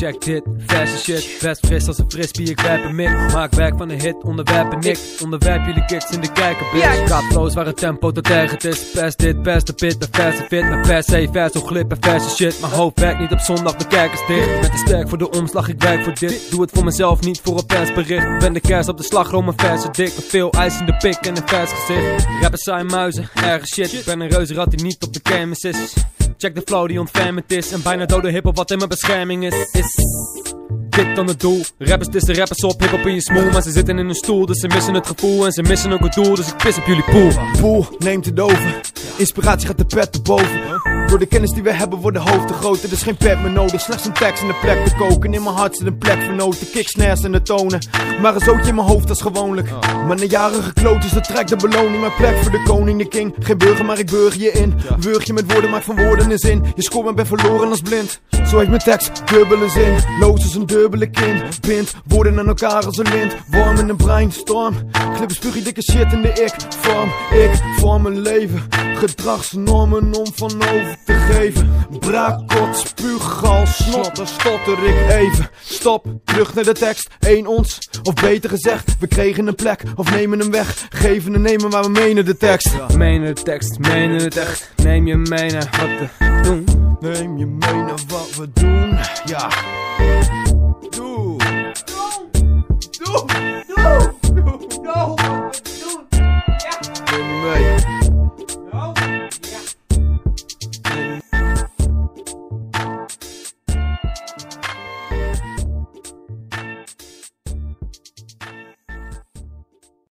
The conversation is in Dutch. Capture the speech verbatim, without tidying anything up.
Check dit, verse shit, best fris als een frisbee, ik rap een mik. Maak werk van een hit, onderwerp en ik onderwerp jullie kicks in de kijker, bitch. Gaat flows waar het tempo tot erg is. Pest dit, pest de pit, de verse fit. Mijn vers, hey, vers, zo glip en verse shit. Mijn hoofd werkt niet op zondag, de kerk is dicht. Met de sterk voor de omslag, ik werk voor dit. Doe het voor mezelf, niet voor een persbericht. Ben de kers op de slagroom, een verse dik. Met veel ijs in de pik en een vers gezicht. Rappers zijn muizen, erge shit. Ik ben een reuzenrad die niet op de kermis is. Check de flow die ontfermend is. En bijna dode hiphop wat in mijn bescherming is. Is dit dan het doel? Rappers dissen rappers op, hiphop in je smoel. Maar ze zitten in hun stoel, dus ze missen het gevoel. En ze missen ook het doel, dus ik pis op jullie poel. Poel neemt het over. Inspiratie gaat de pet te boven. Door de kennis die we hebben worden hoofden groter. Er is geen pet meer nodig, slechts een tekst en een plek te koken. In mijn hart zit een plek voor noten, kick, snares en de tonen. Maar een zootje in mijn hoofd als gewoonlijk. Maar na jaren gekloot is de track de beloning. Mijn plek voor de koning, de king. Geen burger, maar ik burger je in. Wurg je met woorden, maak van woorden een zin. Je scoort maar ben verloren als blind. Zo heeft mijn tekst dubbele zin. Loos als een dubbele kin. Bind woorden aan elkaar als een lint. Warm in een brainstorm. Glippen spuug dikke shit in de ik vorm. Ik vorm mijn leven. Gedragsnormen om van over te geven. Braakot, spuuggal, snotter, stotter ik even. Stop, terug naar de tekst. Eén ons, of beter gezegd, we kregen een plek of nemen hem weg. Geven en nemen maar we menen de tekst. Ja. Menen de tekst, menen het echt. Neem je mee naar wat te doen. Neem je mee naar wat we doen, ja.